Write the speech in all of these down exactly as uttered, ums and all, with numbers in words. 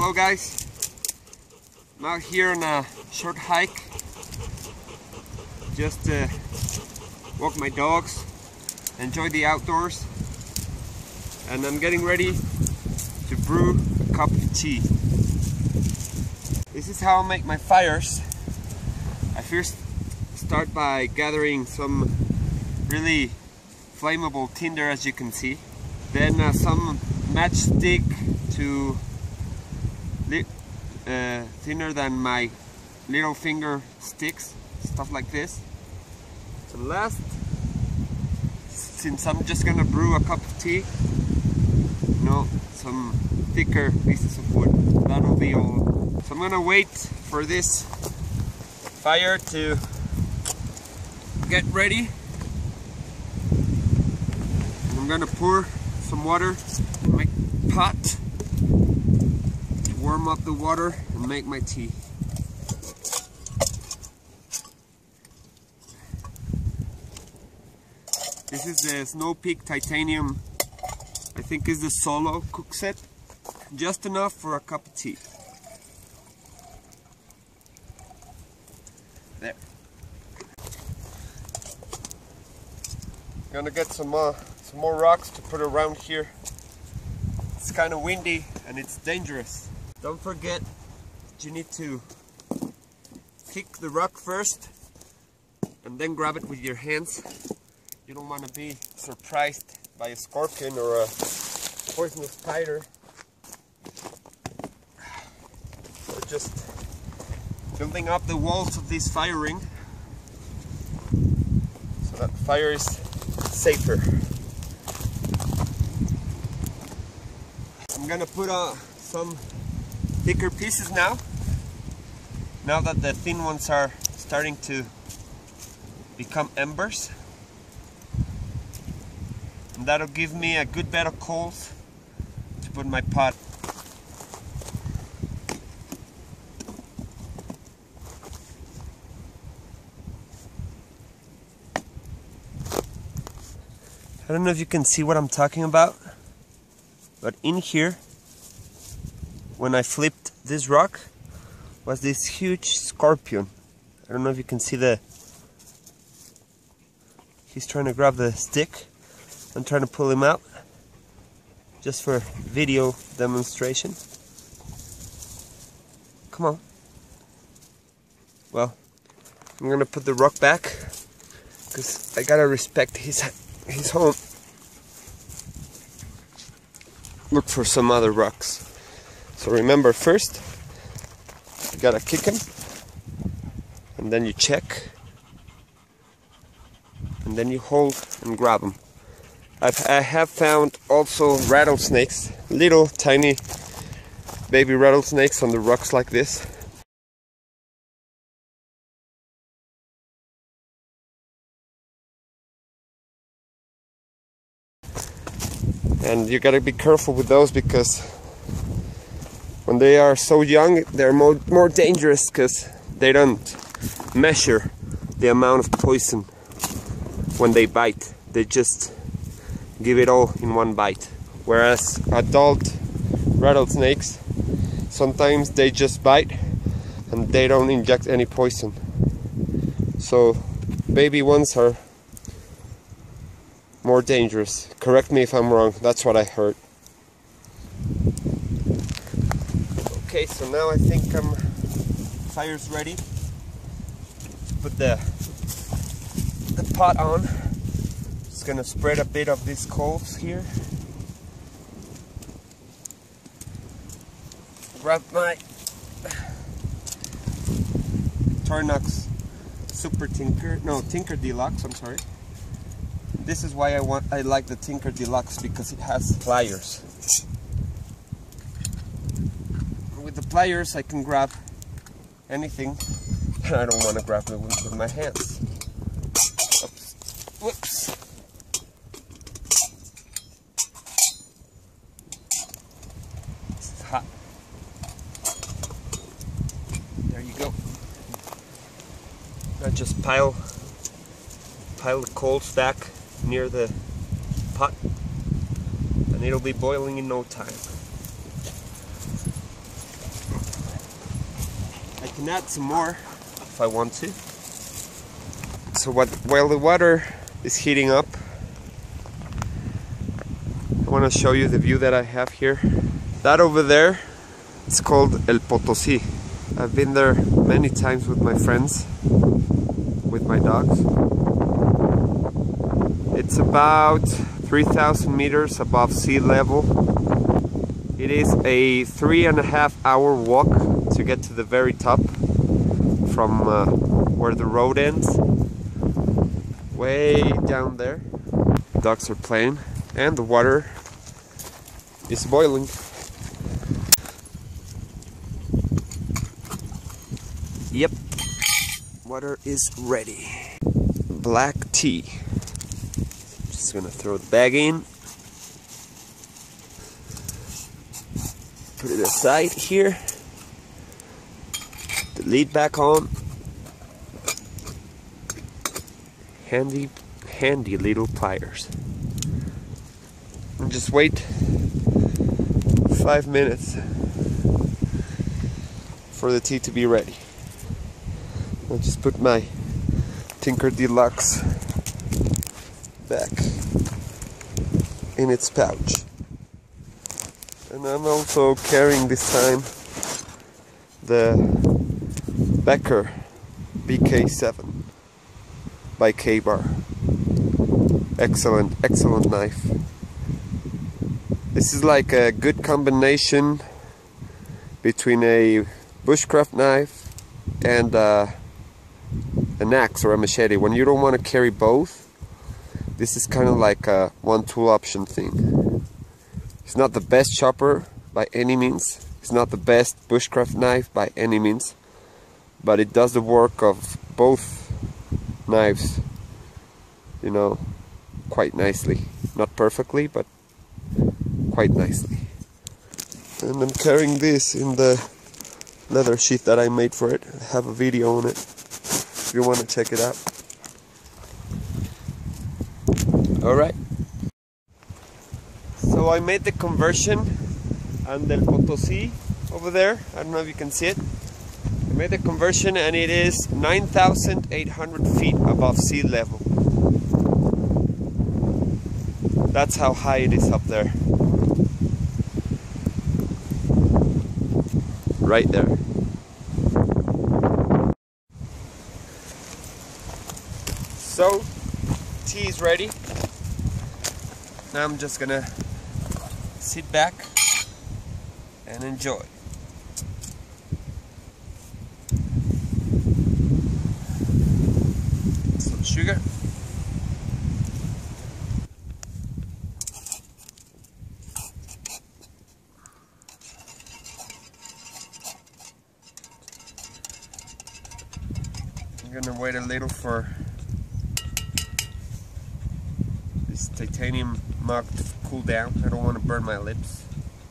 Hello guys, I'm out here on a short hike, just to walk my dogs, enjoy the outdoors, and I'm getting ready to brew a cup of tea. This is how I make my fires. I first start by gathering some really flammable tinder, as you can see, then uh, some matchstick to uh, thinner than my little finger sticks, stuff like this. So last, since I'm just gonna brew a cup of tea, you know, some thicker pieces of wood, that'll be all. So I'm gonna wait for this fire to get ready. And I'm gonna pour some water in my pot to warm up the water and make my tea. This is the Snow Peak Titanium, I think is the solo cook set, just enough for a cup of tea. There. Gonna get some uh, some more rocks to put around here. It's kind of windy and it's dangerous. Don't forget, you need to kick the rock first and then grab it with your hands. You don't want to be surprised by a scorpion or a poisonous spider. So just building up the walls of this fire ring so that fire is safer. I'm gonna put uh, some thicker pieces now, now that the thin ones are starting to become embers. And that'll give me a good bed of coals to put in my pot. I don't know if you can see what I'm talking about, but in here, when I flipped this rock, was this huge scorpion. I don't know if you can see the... He's trying to grab the stick. I'm trying to pull him out, just for video demonstration. Come on. Well, I'm gonna put the rock back, because I gotta respect his his home. Look for some other rocks. So remember, first you gotta kick him, and then you check, and then you hold and grab him. I've, I have found also rattlesnakes, little tiny baby rattlesnakes on the rocks like this. And you gotta be careful with those, because when they are so young they're more, more dangerous, because they don't measure the amount of poison when they bite. They just give it all in one bite. Whereas adult rattlesnakes, sometimes they just bite and they don't inject any poison. So baby ones are more dangerous. Correct me if I'm wrong, that's what I heard. Okay, so now I think um, fire's ready. Put the, the pot on. Just gonna spread a bit of these coals here. Grab my Tornox Super Tinker, no Tinker Deluxe, I'm sorry. This is why I want, I like the Tinker Deluxe, because it has pliers. With the pliers I can grab anything, and I don't want to grab it with, with my hands. Oops. Whoops. This is hot. There you go. I just pile, pile the coals back near the pot, and it'll be boiling in no time. can add some more if I want to. So what, while the water is heating up, I want to show you the view that I have here. That over there, it's called El Potosí. I've been there many times with my friends, with my dogs. It's about three thousand meters above sea level. It is a three and a half hour walk to get to the very top from uh, where the road ends. Way down there. Ducks are playing and the water is boiling. Yep, water is ready. Black tea. Just gonna throw the bag in. Put it aside here. The lid back on. Handy, handy little pliers. And just wait five minutes for the tea to be ready. I'll just put my Tinker Deluxe back in its pouch. And I'm also carrying this time the Becker B K seven by K-Bar. Excellent, excellent knife. This is like a good combination between a bushcraft knife and uh, an axe or a machete. When you don't want to carry both, this is kind of like a one tool option thing. It's not the best chopper by any means. It's not the best bushcraft knife by any means. But it does the work of both knives, you know, quite nicely. Not perfectly, but quite nicely. And I'm carrying this in the leather sheath that I made for it. I have a video on it if you want to check it out. Alright. So I made the conversion on El Potosí over there. I don't know if you can see it. I made the conversion and it is nine thousand eight hundred feet above sea level. That's how high it is up there. Right there. So, tea is ready. Now I'm just gonna sit back and enjoy. Some sugar. I'm gonna wait a little for this titanium mug to cool down. I don't want to burn my lips.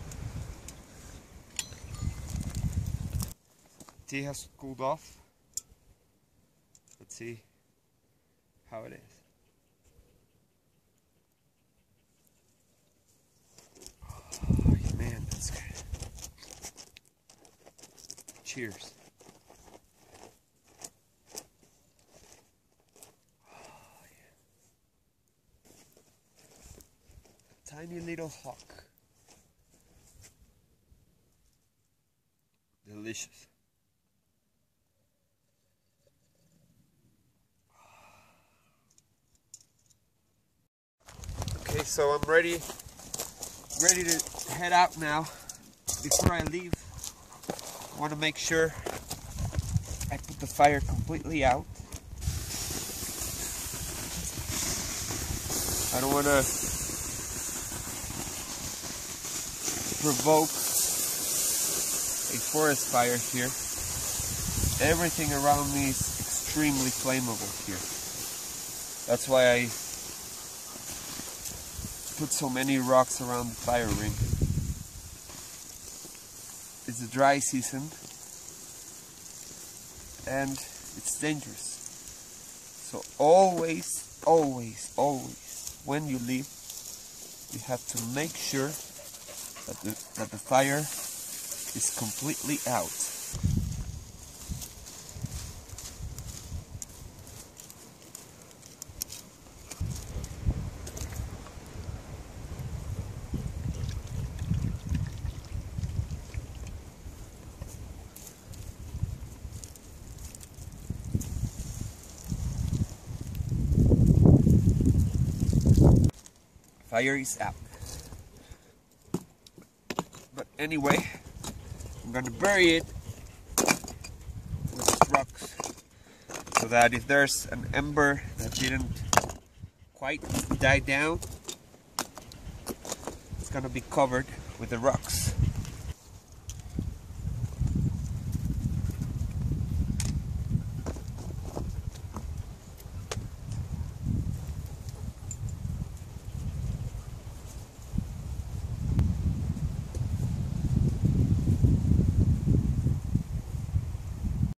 Tea has cooled off. Let's see how it is. Oh man, that's good. Cheers. Tiny little hawk. Delicious. Okay, so I'm ready ready to head out now. Before I leave, I want to make sure I put the fire completely out. I don't want to provoke a forest fire here. Everything around me is extremely flammable here. That's why I put so many rocks around the fire ring. It's a dry season and it's dangerous. So always, always, always, when you leave, you have to make sure that the, that the fire is completely out. fire is out. But anyway, I'm gonna bury it with these rocks so that if there's an ember that didn't quite die down, it's gonna be covered with the rocks.